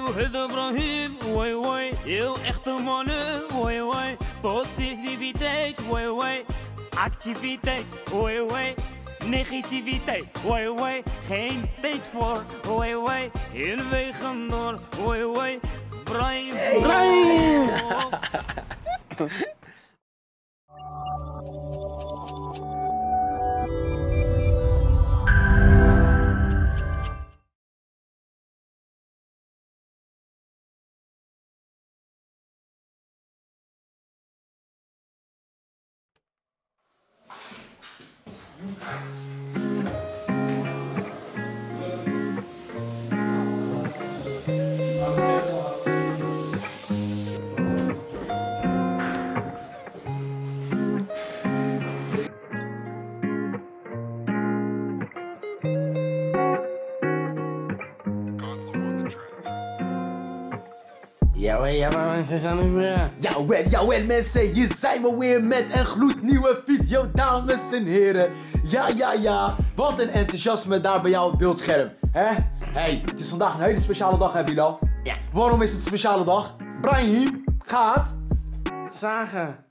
het Ibrahim, woi woi. Heel echte mannen, woi woi. Positiviteit, woi woi. Activiteit, woi woi. Negativiteit, woi woi. Geen tijd voor, woi woi. Heel wegen door, woi woi. Brian, Brian. Jawel mensen, hier zijn we weer met een gloednieuwe video, dames en heren. Ja, wat een enthousiasme daar bij jou op het beeldscherm. Hey, het is vandaag een hele speciale dag, hè Bilal? Ja. Waarom is het een speciale dag? Brahim gaat... Zagen.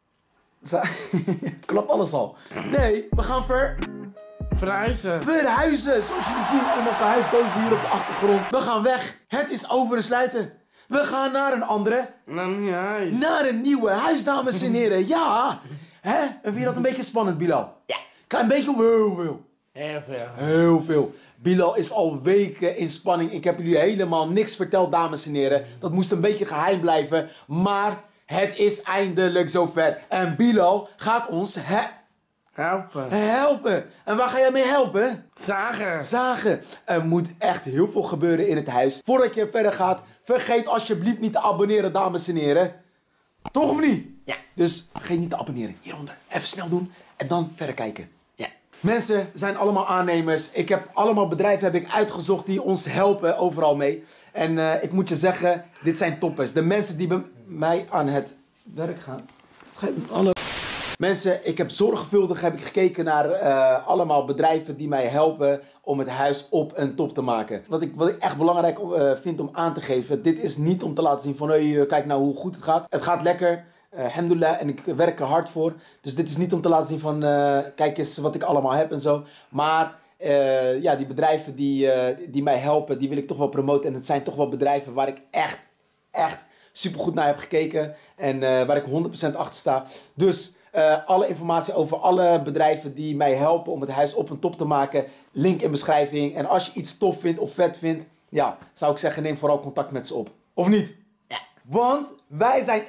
Klopt alles al. Nee, we gaan Verhuizen. Zoals jullie zien, allemaal verhuisdozen hier op de achtergrond. We gaan weg. Het is over en sluiten. We gaan naar een andere... Naar een nieuw huis. Naar een nieuwe huis, dames en heren. Ja. Hè? En vind je dat een beetje spannend, Bilal? Ja. Klein beetje of heel veel? Heel veel. Heel veel. Bilal is al weken in spanning. Ik heb jullie helemaal niks verteld, dames en heren. Dat moest een beetje geheim blijven. Maar het is eindelijk zover. En Bilal gaat ons helpen. En waar ga jij mee helpen? Zagen. Er moet echt heel veel gebeuren in het huis. Voordat je verder gaat, vergeet alsjeblieft niet te abonneren, dames en heren. Toch of niet? Ja. Dus vergeet niet te abonneren. Hieronder. Even snel doen en dan verder kijken. Ja. Mensen zijn allemaal aannemers. Ik heb allemaal bedrijven uitgezocht die ons helpen overal mee. En ik moet je zeggen, dit zijn toppers. De mensen die bij mij aan het werk gaan. Mensen, ik heb zorgvuldig gekeken naar allemaal bedrijven die mij helpen om het huis op en top te maken. Wat ik echt belangrijk vind om aan te geven, dit is niet om te laten zien van kijk nou hoe goed het gaat. Het gaat lekker, alhamdulillah, en ik werk er hard voor. Dus dit is niet om te laten zien van kijk eens wat ik allemaal heb en zo. Maar ja, die bedrijven die mij helpen, die wil ik toch wel promoten. En het zijn toch wel bedrijven waar ik echt supergoed naar heb gekeken en waar ik 100% achter sta. Dus... alle informatie over alle bedrijven die mij helpen om het huis op en top te maken, link in beschrijving. En als je iets tof vindt of vet vindt, ja, zou ik zeggen neem vooral contact met ze op. Of niet? Ja. Want wij zijn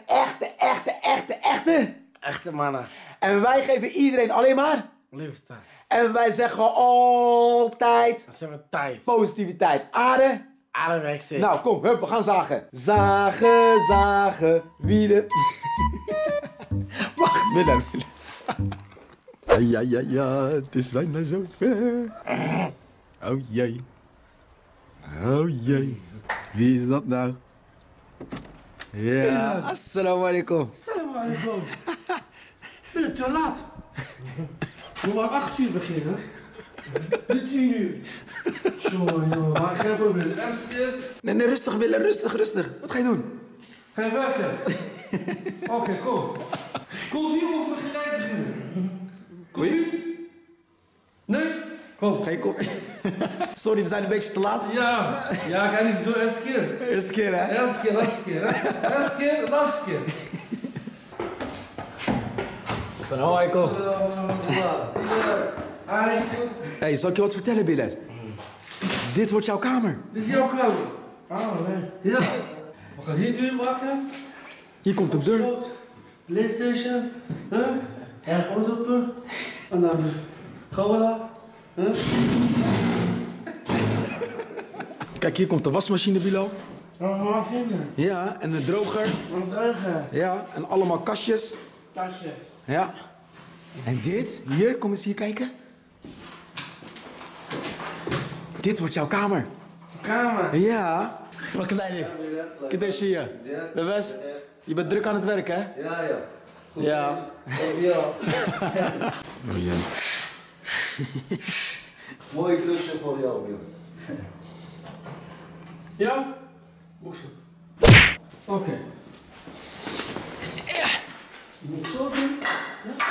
echte mannen. En wij geven iedereen alleen maar liefde. En wij zeggen altijd tijd. Positiviteit. Aarde weg zit. Nou kom, hup, we gaan zagen. Zagen, wielen. Wacht, Willem. Ja, het is bijna zo ver. Oh jee. Wie is dat nou? Ja, assalamu alaikum. Assalamu alaikum. Ik ben het te laat. We moeten 8 uur beginnen. Niet 10 uur. Jongen, maar geen probleem. De eerste keer... Nee, rustig Willem, rustig. Wat ga je doen? Ga je werken? Oké, kom. Koffie of we gelijk beginnen? Koffie? Nee? Kom. Geen koffie. Sorry, we zijn een beetje te laat. Ja, ga niet zo eerste keer. Eerste keer, hè? Eerste keer, laatste keer, hè? Eerste keer, laatste keer. Assalamu alaikum. Hey, zal ik je wat vertellen, Bilal? Dit wordt jouw kamer. Dit is jouw kamer? Oh, nee. Ja. We gaan hier deur maken. Hier komt de deur. PlayStation. Airport open. En dan cola. Kijk, hier komt de wasmachine, Bilal. Wasmachine? Ja, en een droger. Een droger. Ja, en allemaal kastjes. Kastjes. Ja. En dit, hier, kom eens hier kijken. Dit wordt jouw kamer. Kamer? Ja. Wat klein. Kijk eens hier. Je bent druk aan het werk, hè? Ja. Goed. Ja. Oh jee. Mooi klusje voor jou, Wil. Ja? Boksen. Oké. Je moet zo doen. Ja.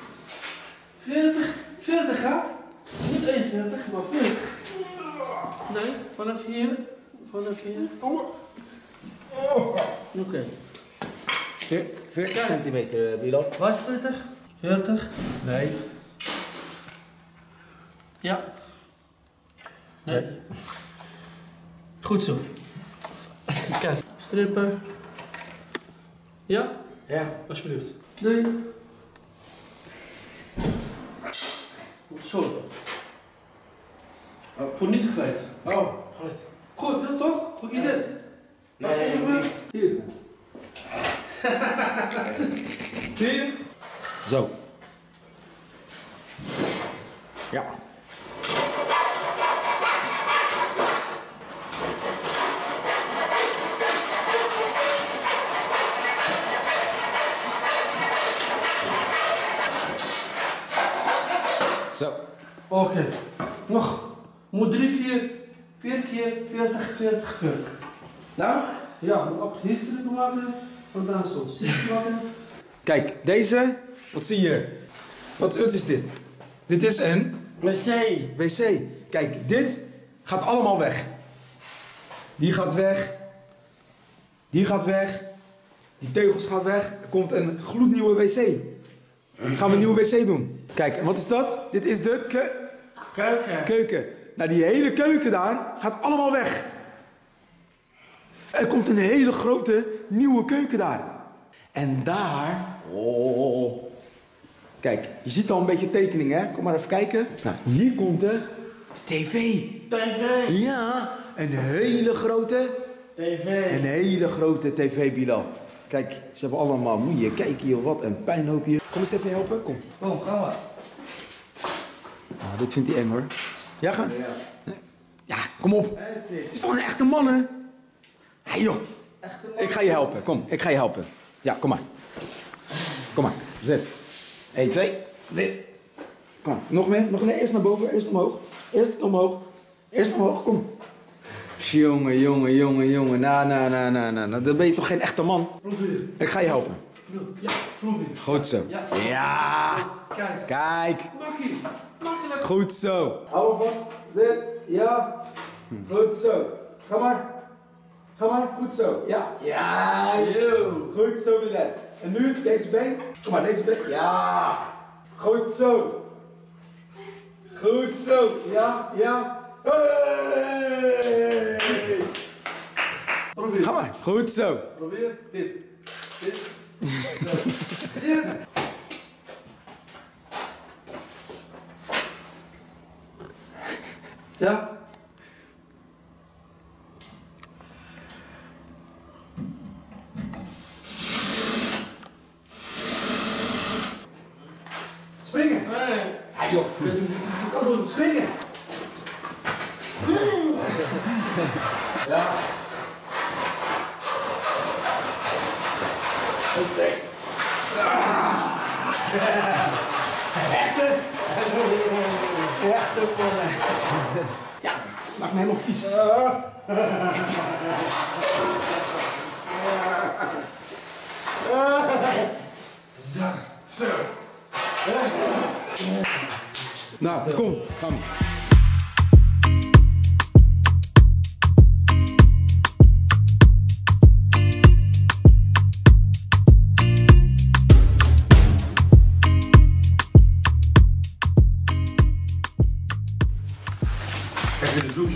40 gaat. Niet 41, maar 40. Nee, vanaf hier. Vanaf hier. Oké. 40 centimeter, Bilal. Wat is 40? 40. Nee. Ja. Nee. Goed zo. Kijk, strippen. Ja? Ja. Alsjeblieft. Nee. Zo. Voor niet gekleed. Oh, Goed. Goed, hè, toch? Goed idee. nee, Even. hier. Hier. Zo. Ja. Zo. Oké. Nog. Moet 4 keer 40, 40, 40. Nou? Ja, moet ook hier strippen maken. Vandaan zo. Strippen maken. Kijk, deze. Wat zie je? Wat is dit? Dit is een wc. Kijk, dit gaat allemaal weg. Die gaat weg. Die gaat weg. Die teugels gaan weg. Er komt een gloednieuwe wc. Dan gaan we een nieuwe wc doen. Kijk, en wat is dat? Dit is de keuken. Nou, die hele keuken daar gaat allemaal weg. Er komt een hele grote nieuwe keuken daar. En daar... Oh. Kijk, je ziet al een beetje tekeningen, hè? Kom maar even kijken. Nou, hier komt de tv. Ja, een hele grote... Een hele grote tv, Bilal. Kijk, ze hebben allemaal... Moet je kijken hier, wat een puinhoop hier. Kom eens even helpen, kom. Kom, ga maar. Nou, dit vindt hij eng, hoor. Ja, gaan? Ja, kom op. Het is toch een echte man, hè? Hé, joh. Ik ga je helpen, kom. Ik ga je helpen. Ja, kom maar. Kom maar, zit. 1, 2, zit. Kom maar, nog meer, nog meer. Eerst naar boven, eerst omhoog. Eerst omhoog. Eerst omhoog, kom. Jongen. Nou, dan ben je toch geen echte man? Probeer. Ik ga je helpen. Ja, probeer. Goed zo. Ja. Kijk. Makkie. Makkelijk. Goed zo. Hou hem vast. Zit. Ja. Goed zo. Ga maar. Goed zo. Ja. Ja. Goed zo, Bilal. En nu deze been. Kom maar, deze been. Ja. Goed zo. Ja. Hey. Probeer. Ga maar. Goed zo. Probeer. Dit. Zit. Ja. Springen. Ja, joh. Kan doen. Springen. Ja. Goed zeg. Echte mannen. Ja, maakt me helemaal vies. Zo. Nou, kom. Gaan we. Kijk in de douche.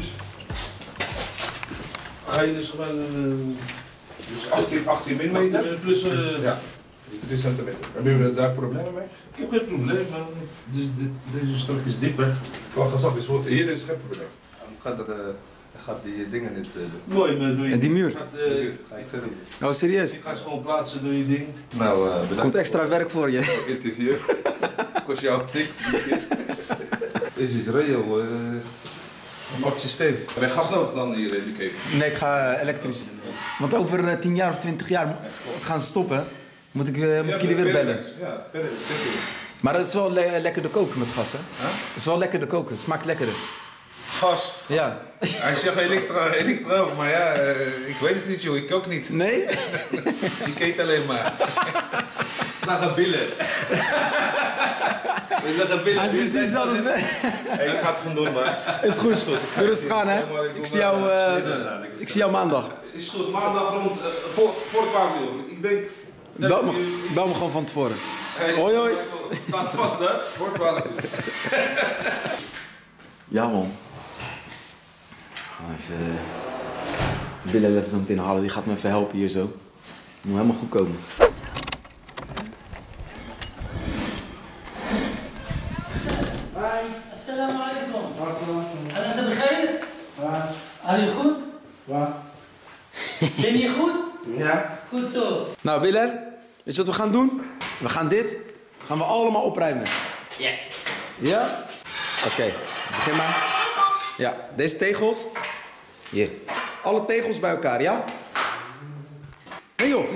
Ga je dus gewoon dus 18 mm plus ja, 3 centimeter. Heb je daar problemen mee? Ik heb geen probleem, maar deze stuk is dieper. Wacht eens af, hier is geen probleem. Gaat die dingen niet doen. Mooi, maar doe je En die muur? Ga ik doen. Oh, serieus? Ik ga ze gewoon plaatsen, doe je ding. Nou, bedankt. Komt extra werk voor je. voor het interview. Kost jou niks dit keer. Deze is reëel. Apart systeem. Heb je gas nodig dan hier in de keuken? Nee, ik ga elektrisch. Want over 10 jaar of 20 jaar gaan ze stoppen. Moet ik jullie weer bellen. Ja, Maar het is wel lekkerder koken met gas, hè? Het is wel lekkerder koken, het smaakt lekkerder. gas. Ja. Hij zegt elektro, maar ja, ik weet het niet joh, ik ook niet. Nee? Ik eet alleen maar. Nou, gaan billen. We zeggen billen. Hij is precies hetzelfde als mij. Hey, ik ga het vandoor, man. Is goed. Doe rustig aan, hè. Ik zie jou maandag. Is goed, maandag rond, voor 12 uur. Ik denk... Bel me gewoon van tevoren. Hey, Hoi, hoi. Het staat vast, hè? Voor 12 uur. Ja, man. Ga even... Bilal even zo meteen halen. Die gaat me even helpen hier zo. Moet helemaal goed komen. Assalamu alaikum. Heb je begrepen? Are je goed? Ben je goed? Ja. Goed zo. Nou, Bilal. Weet je wat we gaan doen? We gaan dit allemaal opruimen. Ja. Ja? Oké. Begin maar. Ja, deze tegels. Hier. Alle tegels bij elkaar, ja? Nee joh.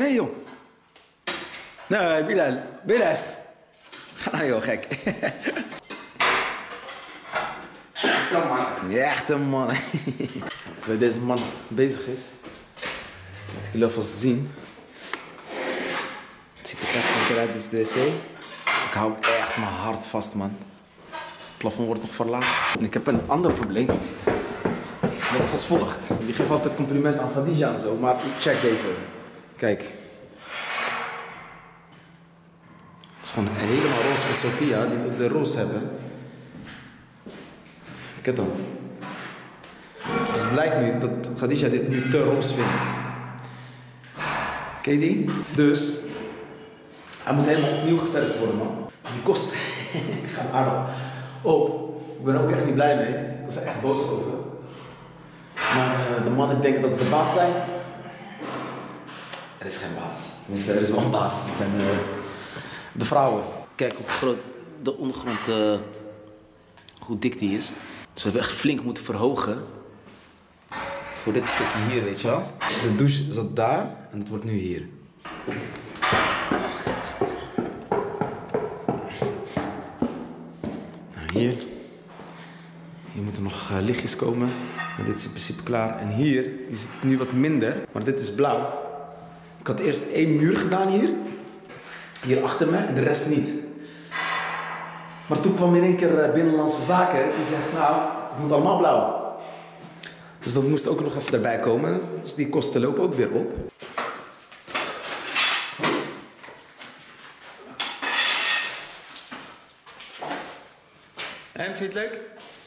Nee, Bilal. Ga nou joh, gek. Ja, echt een man. Terwijl deze man bezig is, laat ik jullie alvast zien. Het ziet er echt lekker uit, dit is de wc. Ik hou echt mijn hart vast, man. Het plafond wordt nog verlaagd. En ik heb een ander probleem. Dat is als volgt. Die geeft altijd complimenten aan Khadija en zo, maar check deze. Kijk. Het is gewoon helemaal roze van Sofia, die wil de roze hebben. Kijk dan. Dus het blijkt nu dat Khadija dit nu te roze vindt. Ken je die? Dus hij moet helemaal opnieuw geverfd worden, man. Dus die kost gaat aardig op. Ik ben er ook echt niet blij mee. Ik was er echt boos over. Maar de mannen denken dat ze de baas zijn. Er is geen baas. Tenminste, er is wel een baas. Dat zijn de vrouwen. Kijk hoe groot de ondergrond, hoe dik die is. Dus we hebben echt flink moeten verhogen. Voor dit stukje hier, weet je wel. Dus de douche zat daar en het wordt nu hier. Nou, hier. Hier moeten nog lichtjes komen. Maar dit is in principe klaar. En hier is het nu wat minder. Maar dit is blauw. Ik had eerst 1 muur gedaan hier. Hier achter me en de rest niet. Maar toen kwam in één keer Binnenlandse Zaken. Die zegt, nou, het moet allemaal blauw. Dus dat moest ook nog even erbij komen. Dus die kosten lopen ook weer op. En, vind je het leuk?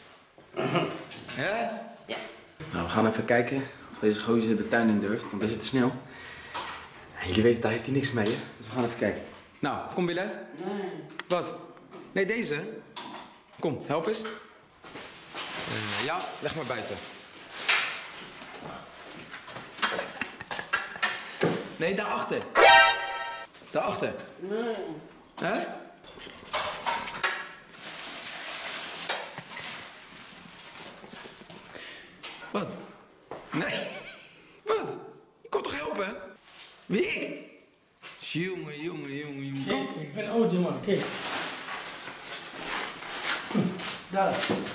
Ja? Ja. Nou, we gaan even kijken of deze gozer de tuin in durft. Want deze is te snel. En jullie weten, daar heeft hij niks mee, hè? Dus we gaan even kijken. Nou, kom Bilal. Nee. Wat? Nee, deze. Kom, help eens. Ja, leg maar buiten. Nee, daarachter. Daarachter. Nee. Hè? Wat? Nee. Wat? Je komt toch helpen? Wie? Jongen. Kijk, ik ben oud, man. Kijk. Daar.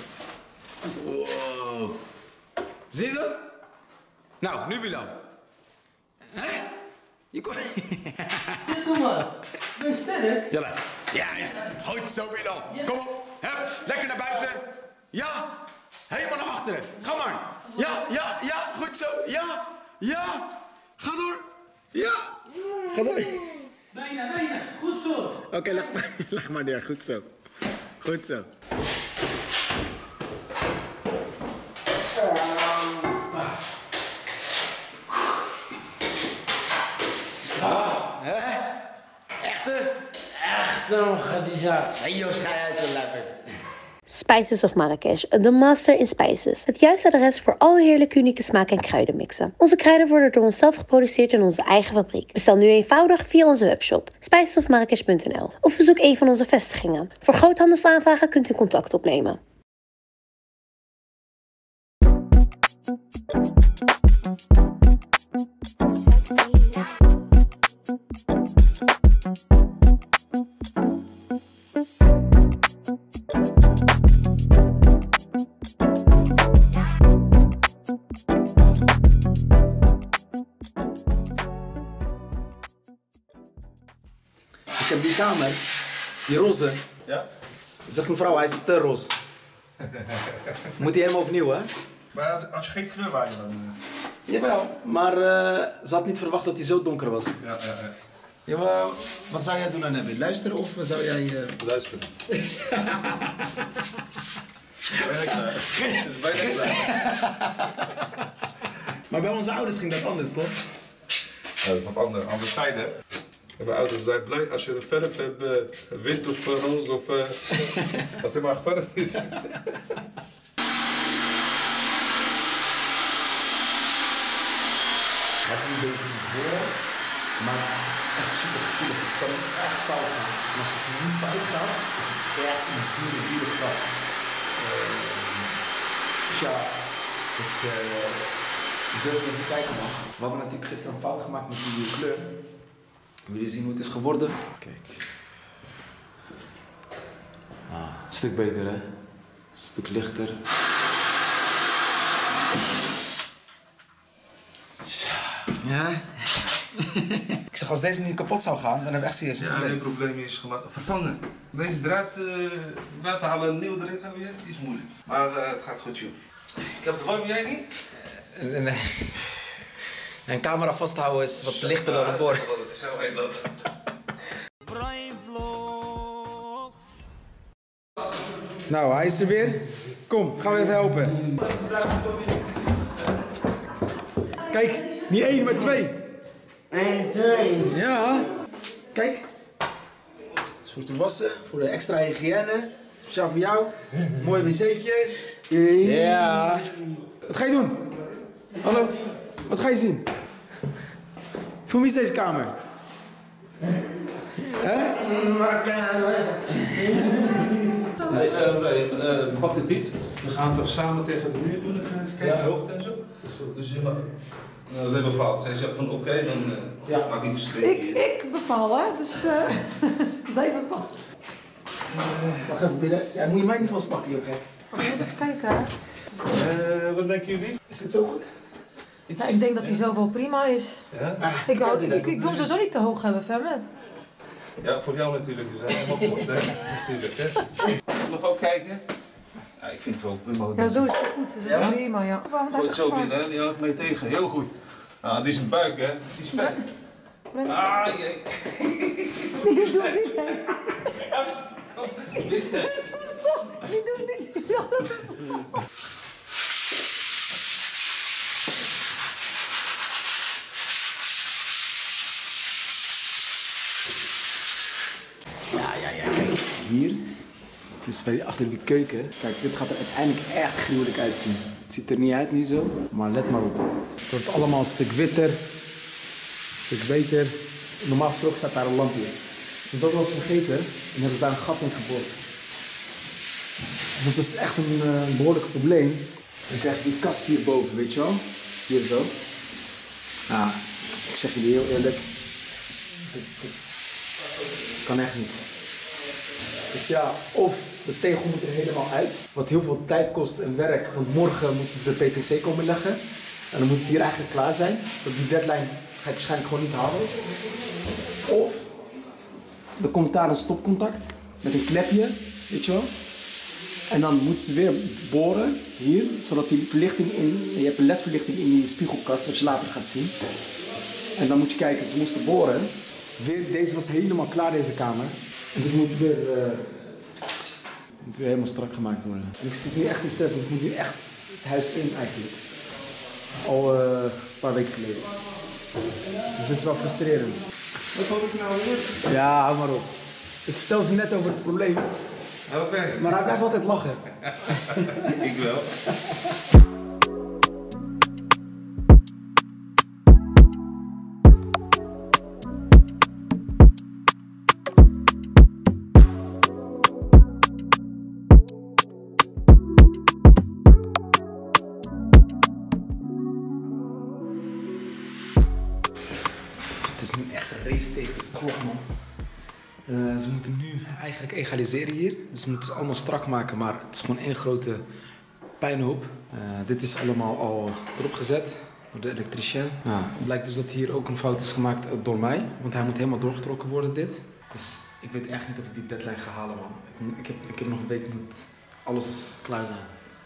Wow. Zie je dat? Nou, nu Bilal. Hè? Je komt... Ja, doe maar. Ben je sterk? Ja, juist. Goed zo, Bilal. Kom op. Hup. Lekker naar buiten. Ja. Helemaal naar achteren. Ga maar. Ja. Goed zo. Ja. Ga door. Ja. Ga door. Bijna. Goed zo. Oké, leg maar neer. Goed zo. Echte? Echt nou, Khadija. Hey Jos, ga je uit de lekker. Spices of Marrakesh, de master in spices. Het juiste adres voor alle heerlijke unieke smaak- en kruidenmixen. Onze kruiden worden door onszelf geproduceerd in onze eigen fabriek. Bestel nu eenvoudig via onze webshop spicesofmarrakesh.nl of bezoek een van onze vestigingen. Voor groothandelsaanvragen kunt u contact opnemen. Thank you. Ik heb die kamer, die roze. Ja? Zegt mevrouw, hij is te roze. Moet hij helemaal opnieuw, hè? Maar als je geen kleur wou, dan... Jawel. Maar ze had niet verwacht dat hij zo donker was. Ja. Jawel, wat zou jij doen aan Nebby? Luisteren of zou jij... Luisteren. Bijna klaar. Het is bijna klaar. Maar bij onze ouders ging dat anders, toch? Ja, dat is wat andere tijden. Mijn ouders zijn blij als je een verf hebt, wit of roze of als het maar geverfd is. Hij is nu bezig met horen, maar het is echt super gevoelig. Dus het kan echt fout gaan. En als het niet fout gaat, is het echt een dure grap. Dus ja, ik durf eens te kijken, man. We hebben natuurlijk gisteren een fout gemaakt met die kleur. Wil je zien hoe het is geworden? Kijk. Een stuk beter, hè? Een stuk lichter. Ja. Ik zeg, als deze niet kapot zou gaan, dan hebben we echt serieus een probleem. Ja, het probleem is vervangen. Deze draad eruit halen en nieuw erin gaan weer, is moeilijk. Maar het gaat goed, joh. Ik heb het warm, jij niet? Nee. Een camera vasthouden is wat lichter dan een bord. Zo heet dat. Nou, hij is er weer. Kom, gaan we even helpen. Kijk, niet 1, maar 2. 1, 2. Ja. Kijk. Voor te wassen, voor de extra hygiëne. Speciaal voor jou. Mooi wc'tje. Ja. Wat ga je doen? Hallo? Wat ga je zien? Voor wie is deze kamer? Mijn kamer. Hey, pak dit niet. We gaan het even samen tegen de muur doen, even kijken, hoogte en zo. Dus als hij bepaalt, zij zegt van oké, dan maak ik een streep hier. Ik bepaal, hè, dus zij bepaalt. Wacht even binnen. Ja, moet je mij niet vastpakken, joh, gek. Even kijken, hè. Wat denken jullie? Is dit zo goed? Ja, ik denk dat die zo wel prima is. Ja? Ik wil hem sowieso niet te hoog hebben, Femme. Ja, voor jou natuurlijk. Dus helemaal goed, hè? Natuurlijk, hè? Nog ook kijken? Ja, ik vind het wel prima. Ja, zo is het goed. Dat is prima, ja. Goed zo binnen, hè? Die houdt mee tegen. Heel goed. Ah, dit is een buik, hè? Die is vet. Ah, jee. Niet doen, niet. Kom, binnen. Stop, niet doen, niet. Ja, kijk. Hier. Dit is bij achter die keuken. Kijk, dit gaat er uiteindelijk echt gruwelijk uitzien. Het ziet er niet uit nu zo, maar let maar op. Het wordt allemaal een stuk witter. Een stuk beter. Normaal gesproken staat daar een lampje. Dus dat was vergeten en hebben ze daar een gat in geboord. Dus dat is echt een behoorlijk probleem. Dan krijg je die kast hierboven, weet je wel? Hier zo. Nou, ik zeg jullie heel eerlijk. Kan echt niet. Dus ja, of de tegel moet er helemaal uit. Wat heel veel tijd kost en werk. Want morgen moeten ze de PVC komen leggen. En dan moet het hier eigenlijk klaar zijn. Want die deadline ga ik waarschijnlijk gewoon niet halen. Of er komt daar een stopcontact met een klepje, weet je wel. En dan moeten ze weer boren hier, zodat die verlichting je hebt een ledverlichting in die spiegelkast, wat je later gaat zien. En dan moet je kijken, ze moesten boren. Deze was helemaal klaar, deze kamer. En dit moet weer helemaal strak gemaakt worden. En ik zit nu echt in stress, want ik moet nu echt het huis in eigenlijk. Al een paar weken geleden. Dus dit is wel frustrerend. Wat hoor ik nou weer? Ja, hou maar op. Ik vertel ze net over het probleem. Oké. Maar hij blijft altijd lachen. Ik wel. Het is nu echt een race tegen de klok, man. Ze moeten nu eigenlijk egaliseren hier. Dus ze moeten ze allemaal strak maken, maar het is gewoon één grote puinhoop. Dit is allemaal al erop gezet. Voor de elektricien. Ja, het blijkt dus dat hier ook een fout is gemaakt door mij. Want hij moet helemaal doorgetrokken worden, dit. Dus ik weet echt niet of ik die deadline ga halen, man. Ik heb nog een week, moet alles klaar zijn.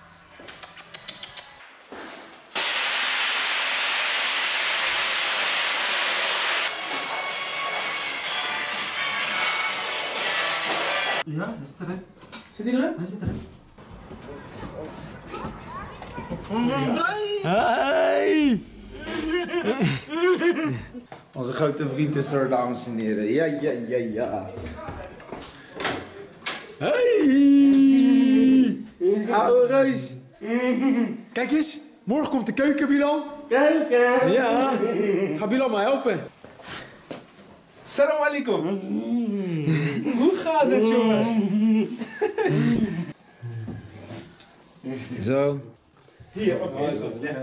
Ja, dat is erin. Zit hij erin? Hij zit erin. Hey! Onze grote vriend is er, dames en heren. Ja. Hey! Oude reus. Kijk eens, morgen komt de keuken, Bilal. Keuken! Ja. Ga Bilal maar helpen. Salam alaikum. Hoe gaat het, jongen? Zo. Hier, oké.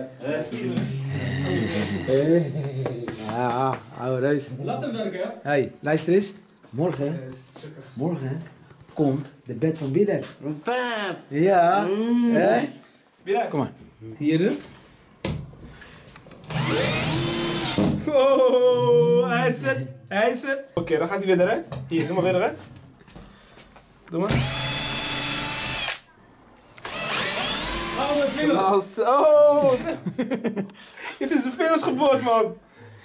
Ja, oude reus. Laat hem werken. Hey, luister eens. Morgen komt de bed van Bilal. Ja. Hè? Bilal, Kom maar. hier. Oh, hij zit. Oké, dan gaat hij weer eruit. Hier, doe maar weer eruit. Doe maar. Oh, het is een virus geboord, man.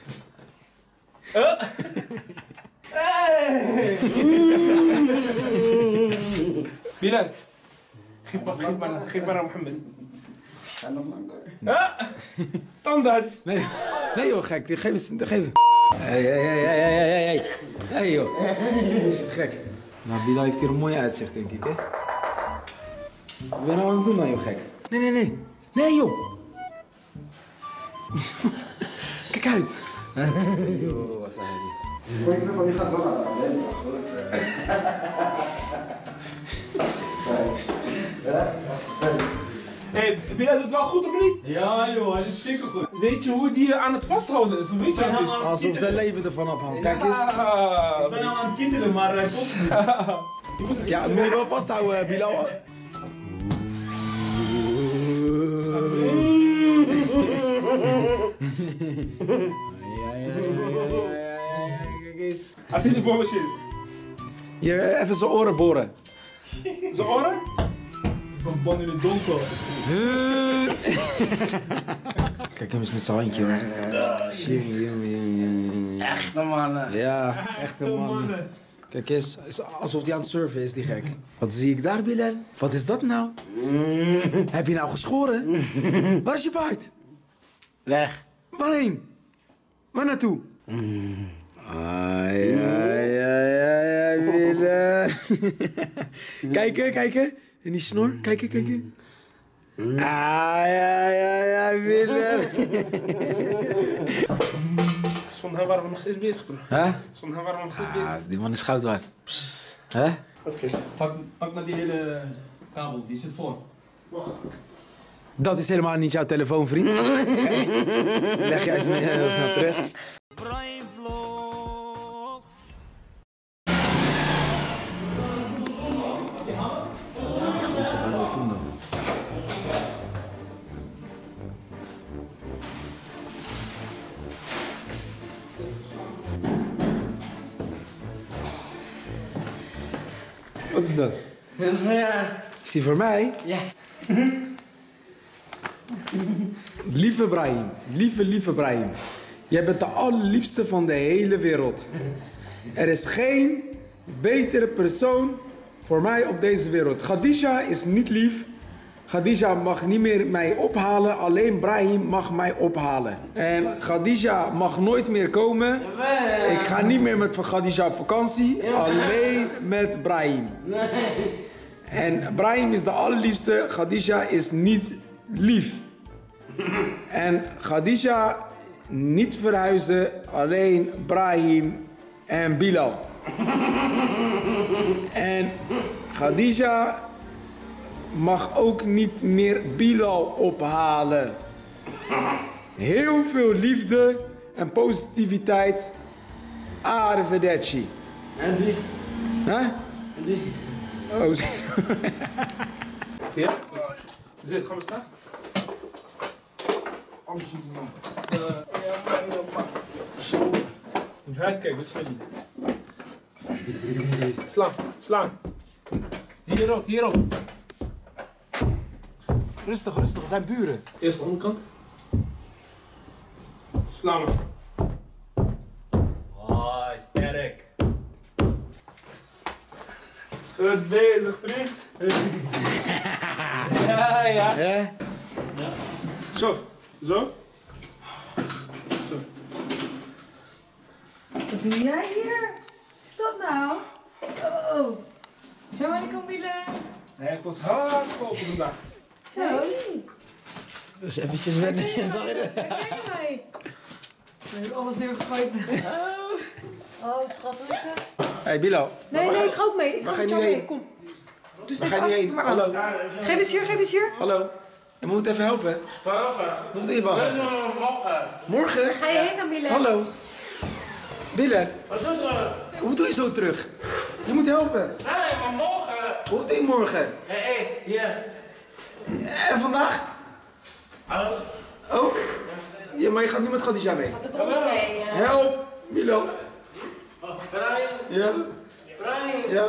Bilal, geef maar aan Mohammed. Ga nog lang door. Tandarts. Nee joh, gek. Geef eens. Hey joh. Dat is gek. Nou, Bilal heeft hier een mooie uitzicht, denk ik, hè? Wat ben je nou aan het doen dan, joh, gek? Nee, joh. Kijk uit. Joh, wat zei hij? Kijk van wie gaat wel naar de hele dag, goed. Hey, Bilal doet het wel goed of niet? Ja joh, hij is zeker goed. Weet je hoe die aan het vasthouden is? Weet je alsof zijn leven ervan afhangt. Kijk eens. Ik ben nou aan het kietelen, maar hij komt niet. Ja, dat moet je wel vasthouden, Bilal. Kijk eens. Had hij de boormachine? Hier, even zijn oren boren. Zijn oren? Ik ben bang in het donker. Kijk hem eens met zijn handje, hoor. Echte mannen. Ja, echte man. Kijk eens, alsof hij aan het surfen is, die gek. Wat zie ik daar, Bilal? Wat is dat nou? Heb je nou geschoren? Waar is je paard? Weg. Waarheen? Waar naartoe? Ja, Bilal. Kijken. En die snor, kijken. Ja, Bilal. Zonder hem waren we nog steeds bezig, bro. Huh? Zonder hem waren we nog steeds bezig. Die man is goud waard. Hè? Oké. Pak maar die hele kabel, die zit voor. Dat is helemaal niet jouw telefoon, vriend. Leg jij eens mee heel snel terug. Brian Vlogs. Wat is die gozer aan het doen dan? Wat is dat? Is die voor mij? Ja. Lieve Brahim, lieve Brahim. Jij bent de allerliefste van de hele wereld. Er is geen betere persoon voor mij op deze wereld. Khadija is niet lief. Khadija mag niet meer mij ophalen. Alleen Brahim mag mij ophalen. En Khadija mag nooit meer komen. Ik ga niet meer met Khadija op vakantie. Alleen met Brahim. En Brahim is de allerliefste. Khadija is niet lief. En Khadija niet verhuizen. Alleen Brahim en Bilal. En Khadija mag ook niet meer Bilal ophalen. Heel veel liefde en positiviteit. Arrivederci. En die? Huh? En die? Oh. Ja? Zit, gaan we staan? Alhamdulillah. Moet uitkijken, dat is goed. Slaan. Hierop. Rustig, we zijn buren. Eerst de onderkant. Slaan. Oh, sterk. Goed bezig, vriend. Ja. Zo. Wat doe jij hier? Stop nou. Zo. Zo, alaikum Bilal. Hij heeft ons hard geholpen vandaag. Zo. Dus eventjes wennen. Zag je dat? Kijk mij. We hebben alles neergegooid. Oh, schat, hoe is het? Hey Bilal. Nee, ik ga ook mee. Waar ga je nu heen? Kom. Dus Waar ga je nu heen? Hallo. Geef eens hier. Hallo. Je moet even helpen. Hoe doe je wachten? Morgen? Ga je heen dan, Bilal? Hallo. Bilal. Hoe doe je zo terug? Je moet helpen. Nee, maar morgen. Hoe doe je morgen? Hier. En vandaag? Ook? Ja, maar je gaat niet met Khadija mee. Met ons mee. Help, Bilal. Ja? Ja?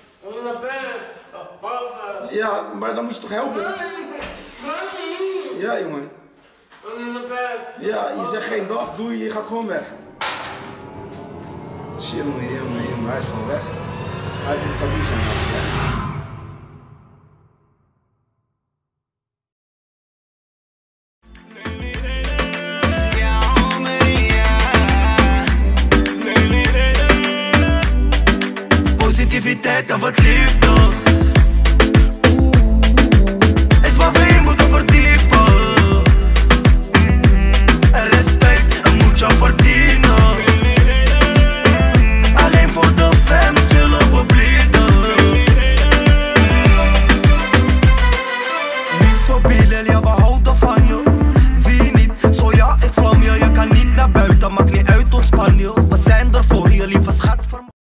Ja, maar dan moet je toch helpen? Ja, jongen. Ja, je zegt geen dag, doei, je gaat gewoon weg. Jongen, hij is gewoon weg. Hij zit Khadija naast je. Positiviteit en wat liefde.